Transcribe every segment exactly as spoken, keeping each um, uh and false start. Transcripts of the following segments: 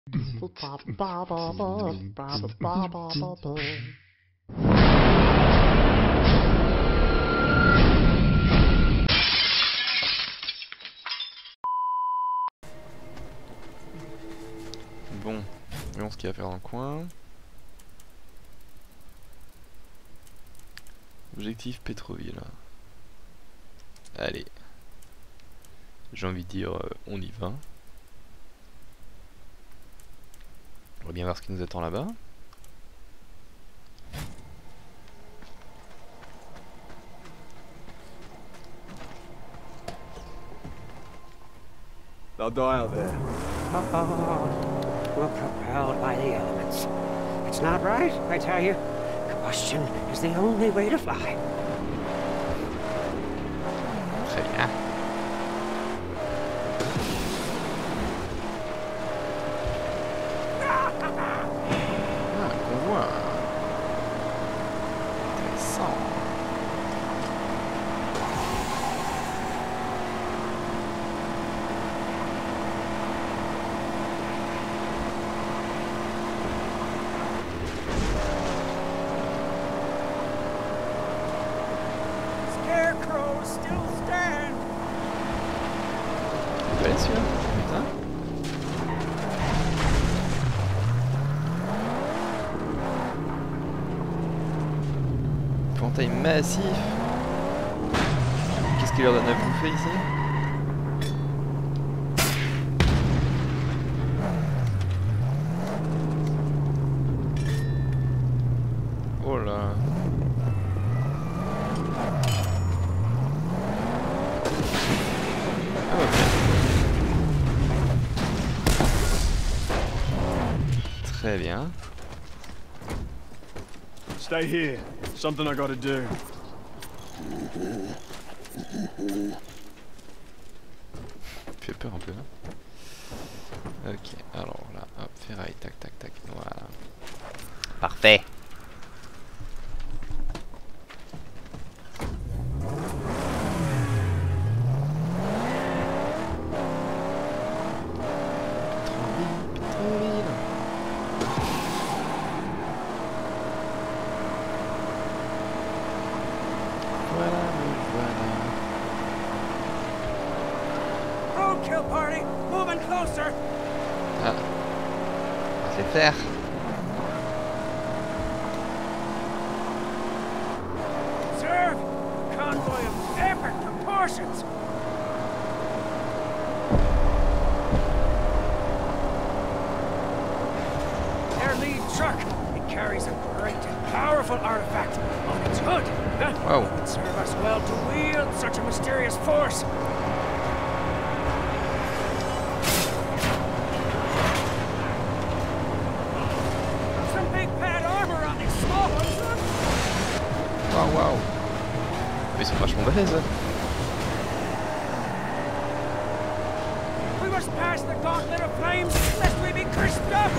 Bon, voyons ce qu'il y a à faire dans le coin. Objectif Pétroville. Allez. J'ai envie de dire, euh, on y va. On va bien voir ce qui nous attend là-bas. They'll die out there. Oh, we're propelled by the elements. It's not right, I tell you. Combustion is the only way to fly. Très bien. Ah, un convoi. Intéressant. Scarecrows still stand. Vous allez celui-là? Putain. Épouvantail massif. Qu'est-ce qu'il leur donne à bouffer ici? Oh là. Ah ok. Très bien. Stay here. Something I gotta do. Fait peur un peu là. Ok, alors là, hop, ferraille, tac tac tac, voilà. Parfait. Pétroville, Pétroville. Voilà, me voilà. Roadkill party, moving closer. Ah, on va se les faire. Observe, convoy of epic proportions. Their lead truck, it carries a great and powerful artifact on its hood. Huh? Wow. It would serve us well to wield such a mysterious force. Some big pad armor on these small ones, look. Waouh, waouh. Ils sont vachement balèzes. hein. We must pass the gauntlet of flames lest we be crisped up.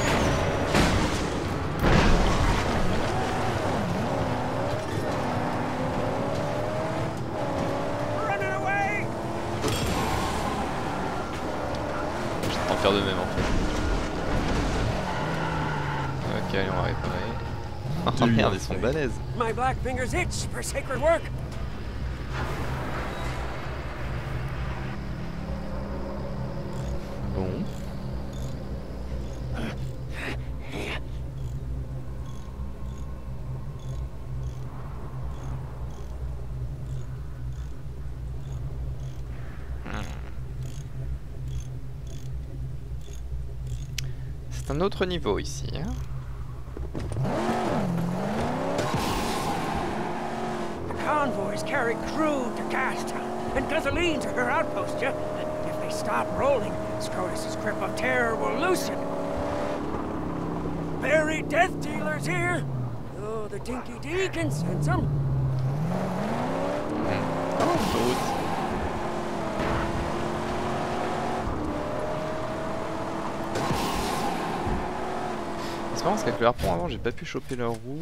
Running away. J'attends de faire de même en fait. Ok, allez, on va réparer. Oh merde, ils sont balèzes. My black fingers itch for sacred work. Bon. C'est un autre niveau ici. Hein. The convoys carry crew to Gastown and gasoline to her outpost, yeah? And if they stop rolling, Scrotus's grip of terror will loosen. Buried death dealers here. Oh, the Dinky D can sense them. Oh, d'autres. C'est marrant parce qu'avec le harpon avant j'ai pas pu choper leur roue.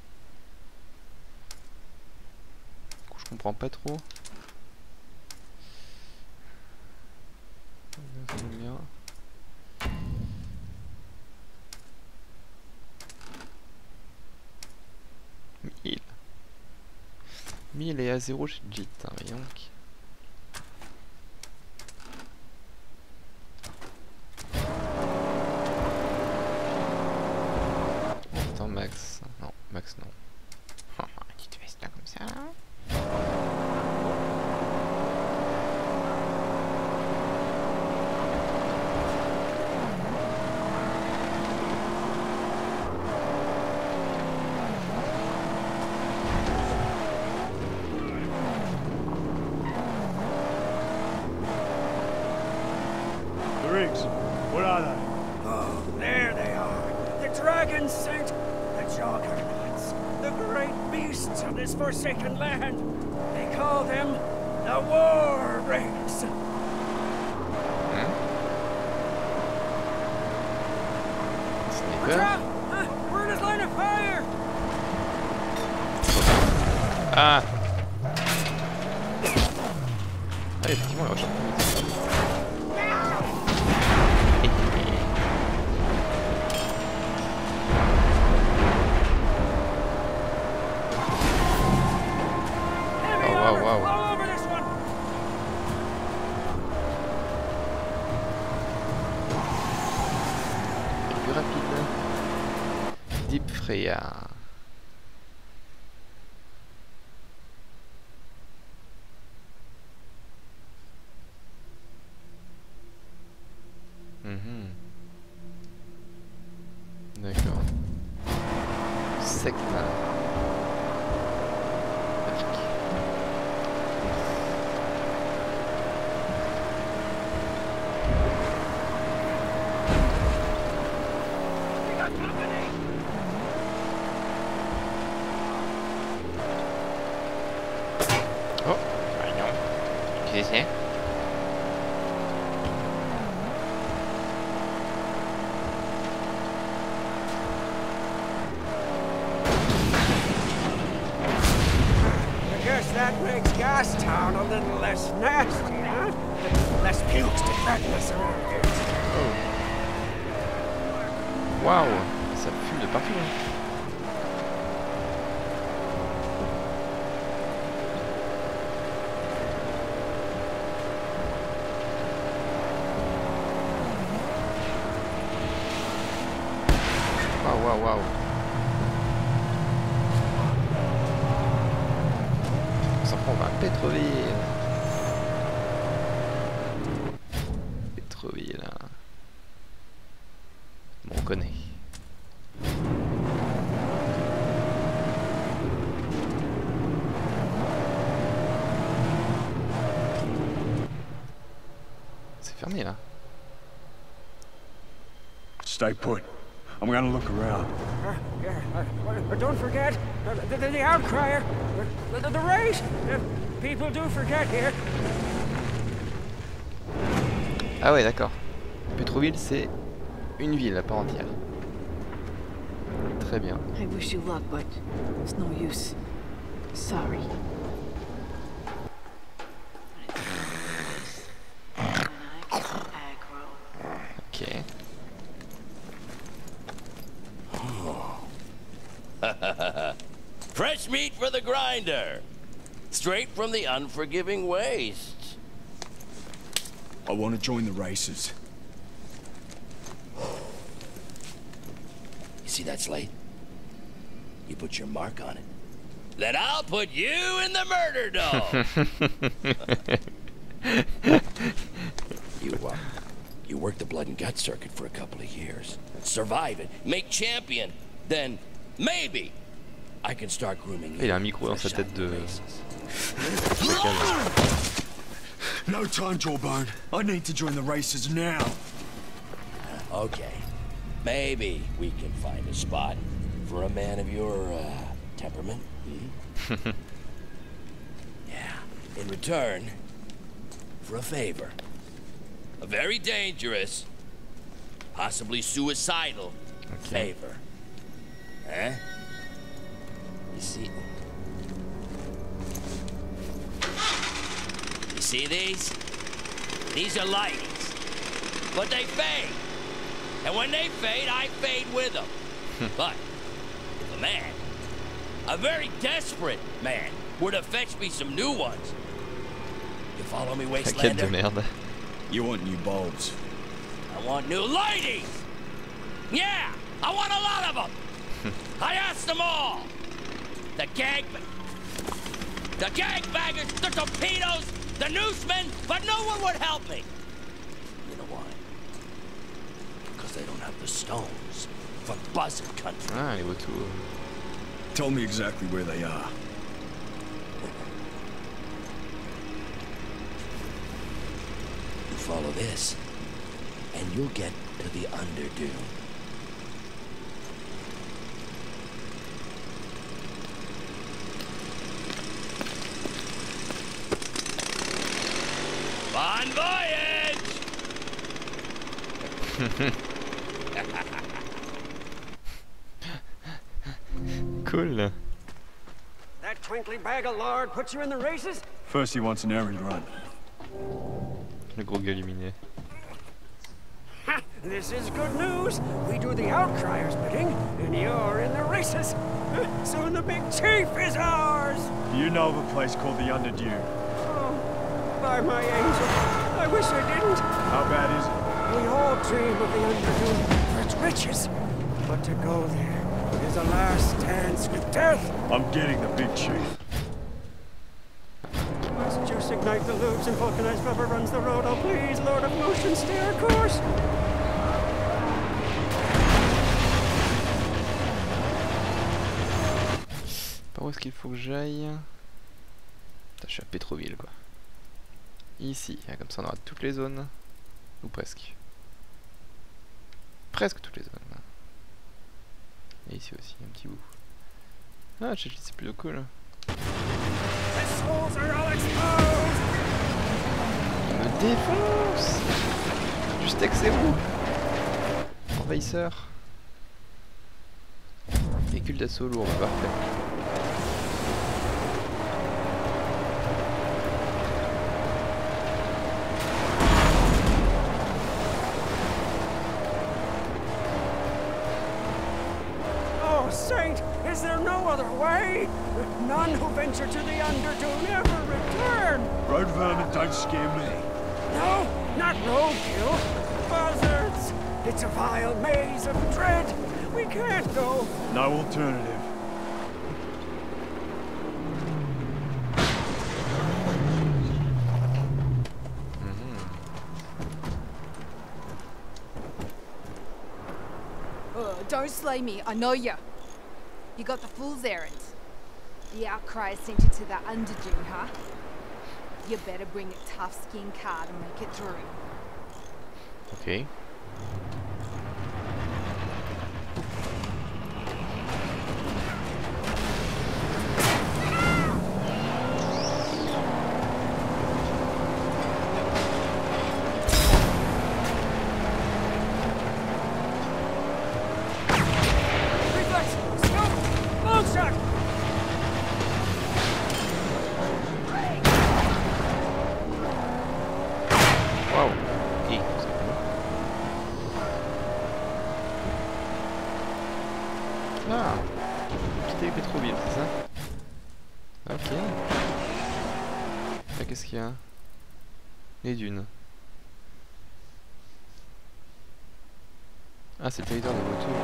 Du coup je comprends pas trop. Lui il est à zéro chez Jit, hein, voyons. Attends Max. Non, Max non. Tu te fais ça comme ça là? What are they? Oh, there they are. The Dragon Saint, the Juggernauts, the great beasts of this forsaken land. They call them the War Race. Watch out! Uh, we're in his line of fire! Ah! Ah, effectivement, il recharge. Wow, wow. All over this one. C'est plus rapide. Deep Freya. Mm-hmm. D'accord. Secta. Oh, bah non. Qu'est-ce que c'est? I guess that makes Gastown a little less nasty, huh? Less pukes to threaten us around here. Oh. Waouh, ça fume de partout. Hein. Waouh, waouh, waouh. On s'en prend vers Pétroville. Pétroville. Bon, on connaît. C'est fermé là. Stay put. I'm gonna look around. Uh, yeah, uh, don't forget, uh, the, the, the outcrier, the, the, the race. Uh, people do forget here. Ah ouais, d'accord. Pétroville, c'est une ville à part entière. Très bien. I wish you luck, but it's no use. Sorry. Ok. Fresh meat for the grinder. Straight from the unforgiving wastes. I want to join the races. You see that slate? You put your mark on it. Then I'll put you in the murder dome. you, uh, you work the blood and guts circuit for a couple of years. Survive it, make champion. Then, maybe, I can start grooming you. Il a un micro dans sa tête de... No time, Jawbone. I need to join the races now. Okay. Maybe we can find a spot for a man of your, uh, temperament. Hmm? Yeah. In return, for a favor. A very dangerous, possibly suicidal Okay. favor. Huh? You see... You see these? These are lighties. But they fade. And when they fade, I fade with them. But if a man, a very desperate man, were to fetch me some new ones. You follow me, La quête de Wastelander? merde. You want new bulbs? I want new ladies! Yeah! I want a lot of them! I asked them all! The gang... The gangbangers, the torpedoes, the newsmen, but no one would help me! You know why? Because they don't have the stones for Buzzard Country. Ah, les vautours. Tell me exactly where they are. You follow this, and you'll get to the Underdune. Bon voyage! Cool. That twinkly bag of lard puts you in the races? First he wants an errand run. Le gros gars illuminé. Ha! This is good news. We do the Outcriers bidding, and you're in the races. Soon the big chief is ours. You know of a place called the Underdune. Oh, by my angel, I wish I didn't. How bad is it? We all dream of the Underdune for its riches, but to go there is a last dance with death. I'm getting the big chief. Must just ignite the loops and vulcanize rubber runs the road. Oh please, Lord of Motion, stay our course. Par où est-ce qu'il faut que j'aille? Putain, je suis à Pétroville quoi. Ici, ah, comme ça on aura toutes les zones. Ou presque. Presque toutes les zones. Et ici aussi, un petit bout. Ah, c'est plutôt cool. Il me défonce! Juste avec ses roues! Envahisseur. Véhicule d'assaut lourd, parfait. Saint, is there no other way? None who venture to the Underdune ever return. Road vermin don't scare me. No, not roadkill. Buzzards. It's a vile maze of dread. We can't go. No alternative. Uh, don't slay me, I know ya. You got the fool's errand. The Outcry sent you to the Underdune, huh? You better bring a tough skin card and make it through. Okay. Ah, quitter Pétroville, c'est ça? Ok. Là, qu'est-ce qu'il y a? Les dunes. Ah, c'est le territoire des vautours.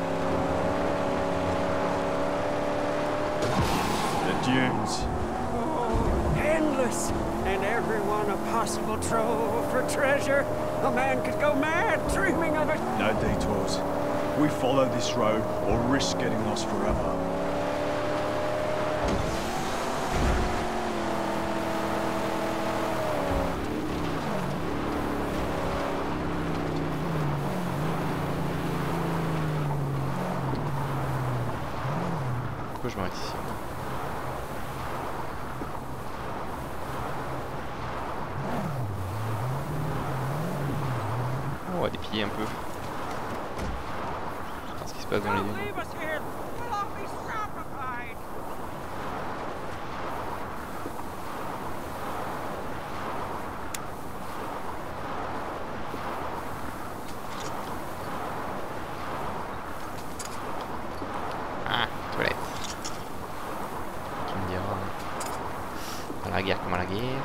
The dunes. Oh, endless. And everyone a possible trove for treasure. A man could go mad dreaming of it. No detours. We follow this road or risk getting lost forever. Pourquoi je m'arrête ici? On va dépiler un peu. Ce qui se passe dans les dunes. Ah, toilette. Tu me diras. Comment la guerre?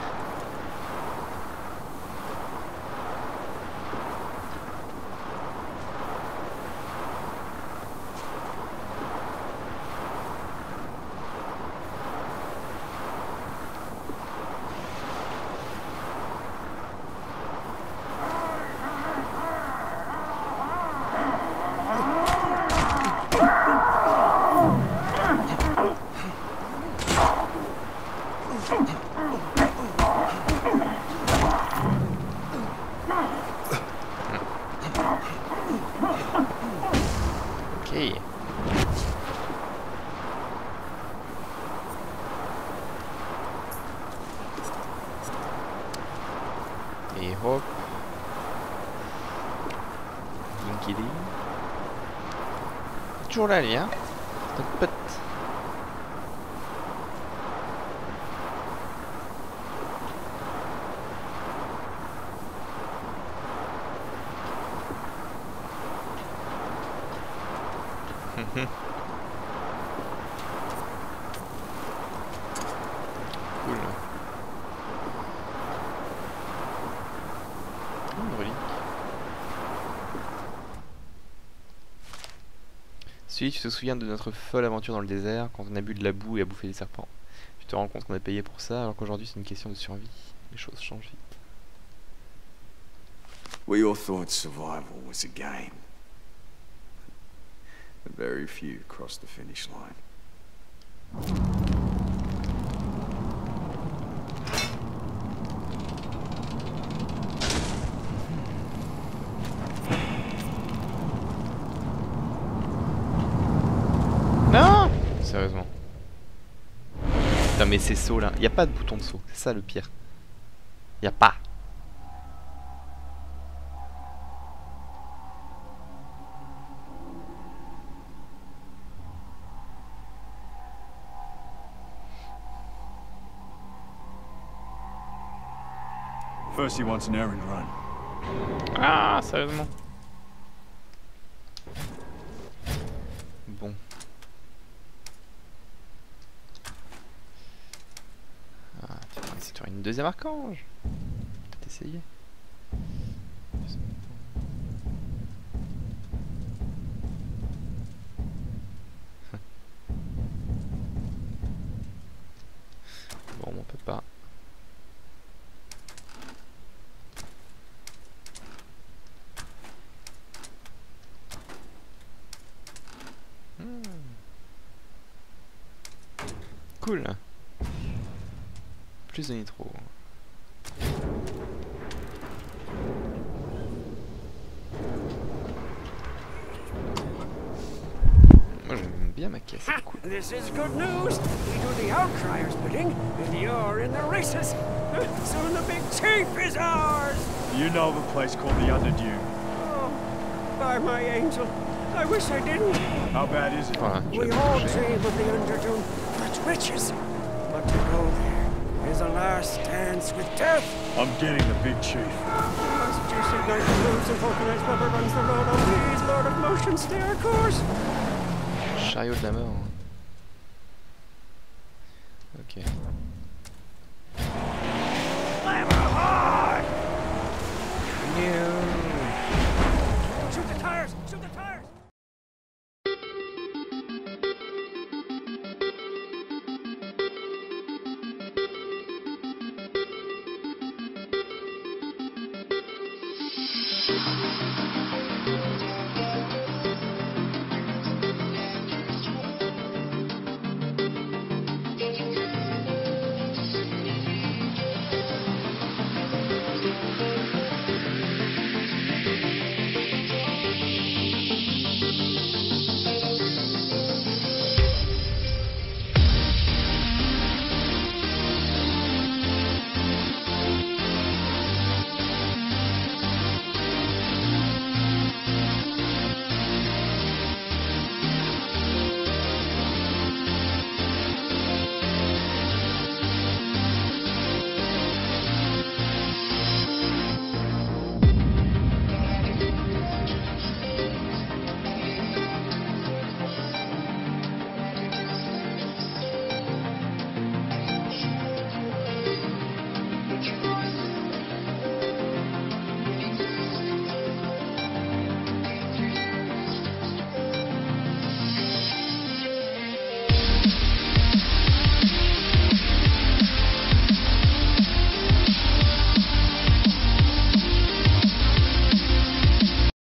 Ok. Et hop. Dinky Ding. Toujours là, lui, hein. Notre pote. Cool. Une relique. Si tu te souviens de notre folle aventure dans le désert, quand on a bu de la boue et a bouffé des serpents. Tu te rends compte qu'on a payé pour ça, alors qu'aujourd'hui c'est une question de survie. Les choses changent vite. We all thought survival was a game. But very few crossed the finish line. Non! Sérieusement. Putain mais ces sauts là, y a pas de bouton de saut, c'est ça le pire. Y a pas. First he wants an errand run. Ah, sérieusement. Bon. Ah, tu vas essayer de faire une deuxième archange. Peut-être essayer. Bon, on peut pas. Cool. Plus de nitro. Moi j'aime bien ma caisse. Cool. This is good news. We do the Outcriers bidding, and you're in the races. Soon the big chief is ours. You know of a place called the Underdune. Oh, by my angel, I wish I didn't. How bad is it? Voilà, je We vais all bouger. dream of the Underdune, but riches. But to go there is a last dance with death. I'm getting the big chief. As juicy night moves and vulcanized rubber runs the road, oh please, Lord of Motion, stay our course. Chariot de la mort. Ok. Slam hard! Yeah.